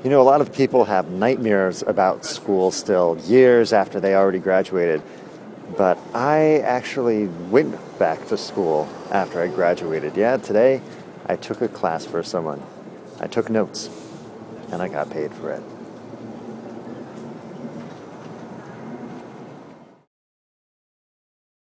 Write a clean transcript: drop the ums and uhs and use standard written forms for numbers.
You know, a lot of people have nightmares about school still, years after they already graduated. But I actually went back to school after I graduated. Yeah, today I took a class for someone. I took notes, and I got paid for it.